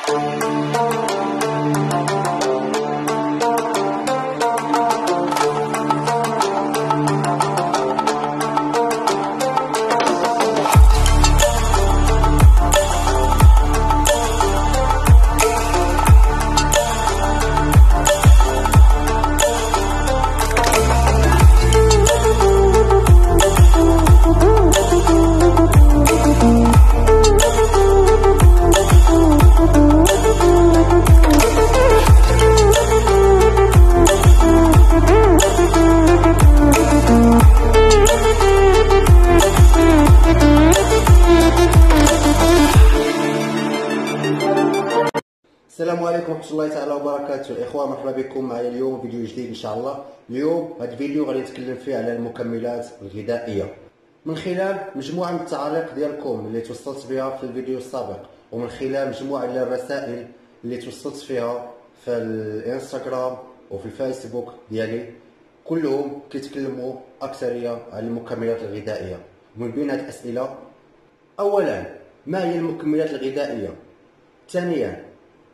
السلام عليكم ورحمه الله تعالى وبركاته. الاخوان مرحبا بكم معايا اليوم فيديو جديد ان شاء الله. اليوم هذا الفيديو غادي نتكلم فيه على المكملات الغذائيه من خلال مجموعه من التعاليق ديالكم اللي توصلت بها في الفيديو السابق، ومن خلال مجموعه من الرسائل اللي توصلت فيها في الانستغرام وفي الفيسبوك ديالي. كلهم كيتكلموا اكثريه على المكملات الغذائيه. ومن بين هذه الاسئله، اولا ما هي المكملات الغذائيه؟ ثانيا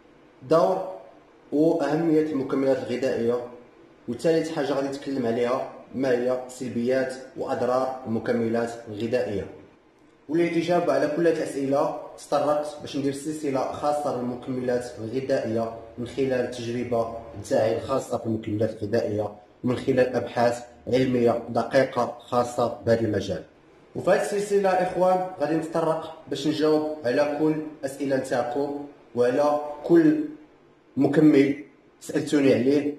دور واهميه المكملات الغذائيه، وثالث حاجه غادي نتكلم عليها ما هي سلبيات واضرار المكملات الغذائيه. وللاجابه على كل هذه الاسئله اضطريت باش ندير سلسله خاصه بالمكملات الغذائيه من خلال التجربه نتاعي الخاصه بالمكملات الغذائيه ومن خلال ابحاث علميه دقيقه خاصه بهذا المجال. وفي هذه السلسله اخوان غادي نتطرق باش نجاوب على كل اسئله نتاعكم وعلى كل مكمل سألتوني عليه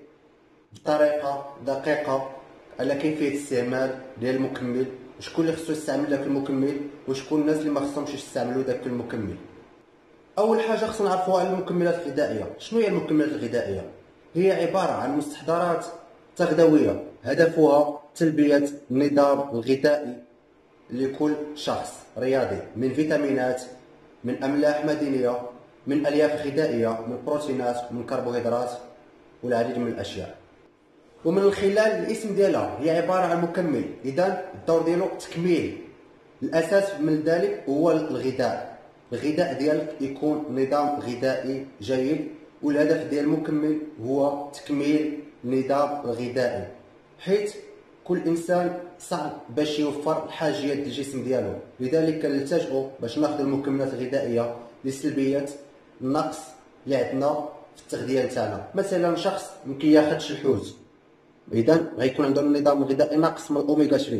بطريقة دقيقة على كيفية استعمال ديال المكمل، وشكون اللي خصو يستعمل داك المكمل وشكون الناس اللي ما خصهمش يستعملوا داك المكمل. أول حاجة خصنا نعرفوها على المكملات الغذائية. شنو هي المكملات الغذائية؟ هي عبارة عن مستحضرات تغذوية هدفها تلبية النظام الغذائي لكل شخص رياضي، من فيتامينات، من أملاح معدنية، من الياف غذائيه، من بروتينات، من كربوهيدرات والعديد من الاشياء. ومن خلال الاسم ديالها هي عباره عن مكمل، اذا الدور ديالو تكميل. الاساس من ذلك هو الغذاء. الغذاء ديالك يكون نظام غذائي جيد، والهدف ديال المكمل هو تكميل النظام الغذائي، حيث كل انسان صعب باش يوفر الحاجيات ديال الجسم ديالو، لذلك كنلتجئوا باش ناخذ المكملات الغذائيه لسلبيه النقص اللي عندنا في التغذيه نتاعنا. مثلا شخص ما كياخذش الحوت، اذا غيكون عنده النظام الغذائي ناقص من اوميغا 3،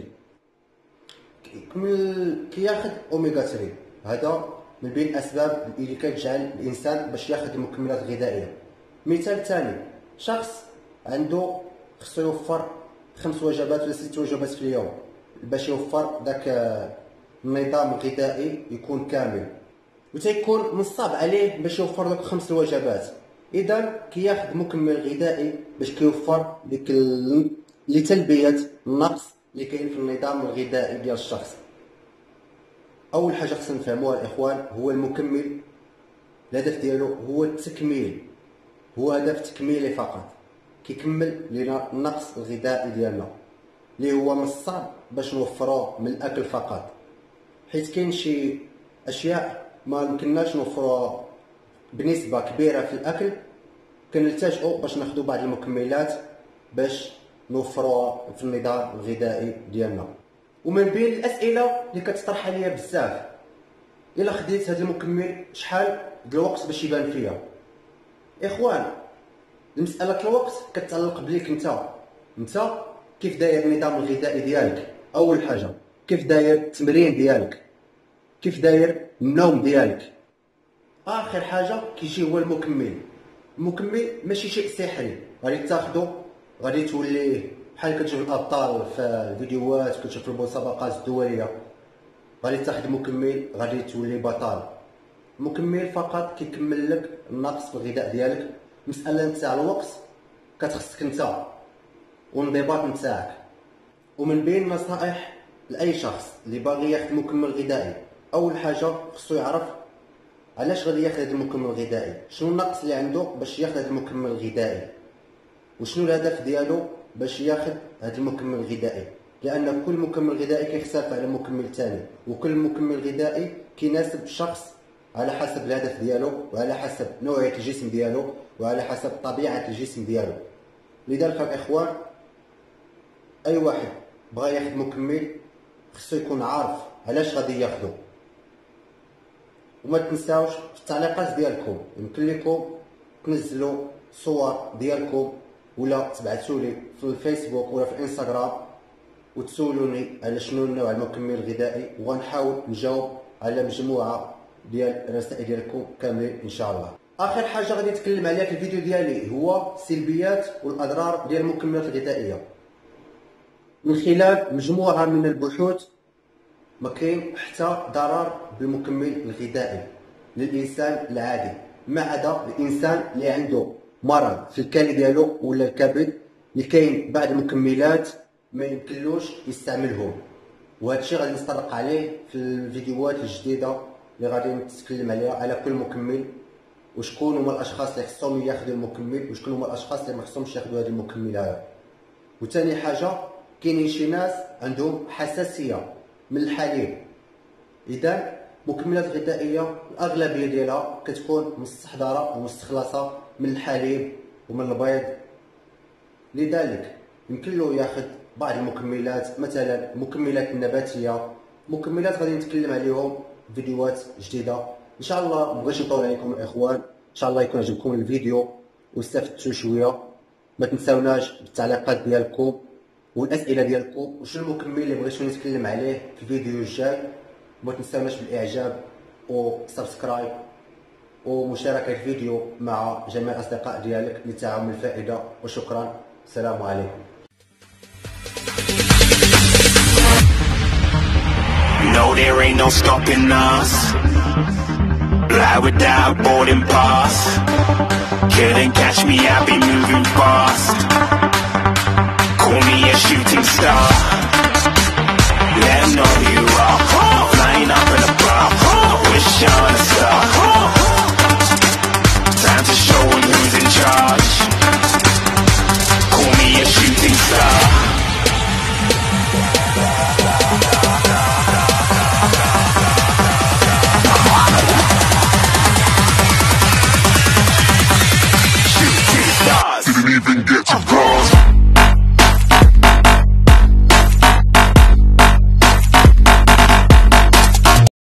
كياخذ اوميغا 3. هذا من بين الاسباب اللي كتجعل الانسان باش ياخذ المكملات الغذائيه. مثال ثاني، شخص عنده خصو يوفر 5 وجبات ولا 6 وجبات في اليوم باش يوفر داك النظام الغذائي يكون كامل، وتيكون من الصعب عليه باش يوفر دوك 5 وجبات، اذا كياخذ مكمل غذائي باش كيوفر ديك لتلبيه النقص اللي كاين في النظام الغذائي ديال الشخص. اول حاجه خصنا نفهموها الاخوان هو المكمل الهدف ديالو هو التكميل، هو هدف تكميلي فقط، كيكمل لنا النقص الغذائي ديالنا اللي هو من الصعب باش نوفروه من الاكل فقط، حيت كاين شي اشياء ما يمكنناش نوفروها بنسبه كبيره في الاكل، كنلتجئوا باش ناخذوا بعض المكملات باش نوفروها في النظام الغذائي ديالنا. ومن بين الاسئله اللي كتطرح عليا بزاف، الا خديت هذا المكمل شحال ديال الوقت باش يبان فيا؟ اخوان مساله الوقت كتعلق بليك انت كيف داير النظام الغذائي ديالك. اول حاجه كيف داير التمرين ديالك، كيف داير النوم ديالك. اخر حاجه كيجي هو المكمل. المكمل ماشي شيء سحري غادي تاخذو غادي تولي بحال كتشوف الابطال في الفيديوهات، كتشوف في المسابقات الدوليه، غادي تاخذ مكمل غادي تولي بطل. المكمل فقط كيكمل لك النقص في الغذاء ديالك. مساله نتاع الوقت كتخصك انت والانضباط نتاعك. ومن بين النصائح لاي شخص اللي باغي ياخذ مكمل غذائي، اول حاجه خصو يعرف علاش غادي ياخذ هذا المكمل الغذائي، شنو النقص اللي عنده باش ياخذ هذا المكمل الغذائي، وشنو الهدف ديالو باش ياخذ هذا المكمل الغذائي. لان كل مكمل غذائي كيختلف على مكمل ثاني، وكل مكمل غذائي كيناسب الشخص على حسب الهدف ديالو، وعلى حسب نوعية الجسم ديالو، وعلى حسب طبيعة الجسم ديالو. لذلك الإخوان، أي واحد بغى ياخد مكمل خصو يكون عارف علاش غادي ياخدو. وما تنساوش في التعليقات ديالكم يمكن لكم تنزلوا صور ديالكم ولا تبعثولي في الفيسبوك ولا في الانستغرام وتسولوني على شنو نوع المكمل الغذائي، وغنحاول نجاوب على مجموعه ديال الرسائل ديالكم كاملين ان شاء الله. اخر حاجه غادي نتكلم عليها في الفيديو ديالي هو السلبيات والاضرار ديال المكملات الغذائيه. من خلال مجموعه من البحوث ما كاين حتى ضرر بالمكمل الغذائي للانسان العادي، ما عدا الانسان اللي عنده مرض في الكلى ديالو ولا الكبد، اللي كاين بعض المكملات ما يمكنلوش يستعملهم. وهذا الشيء غادي نتطرق عليه في الفيديوهات الجديده اللي غادي نتكلم عليها على كل مكمل، وشكون هما الاشخاص اللي خصهم ياخذوا المكمل وشكون هما الاشخاص اللي ما خصهمش ياخذوا هذا المكمل هذا. وثاني حاجه، كاينين شي ناس عندهم حساسيه من الحليب، اذا المكملات الغذائيه الاغلبيه ديالها كتكون مستحضره ومستخلصه من الحليب ومن البيض، لذلك يمكن له ياخذ بعض المكملات، مثلا المكملات النباتيه، مكملات غادي نتكلم عليهم في فيديوهات جديده ان شاء الله. مبغيتش نطول عليكم الاخوان، ان شاء الله يكون عجبكم الفيديو واستفدتوا شويه. ما تنساوناش بالتعليقات ديالكم والاسئله ديالكم وشنو المكمل اللي بغيتو نتكلم عليه في الفيديو الجاي. ما تنساوناش بالاعجاب وسبسكرايب ومشاركه الفيديو مع جميع الاصدقاء ديالك لتعم الفائده. وشكرا، السلام عليكم. No, there ain't no stopping us. Fly without boarding pass. Couldn't catch me, I be moving fast. Call me a shooting star.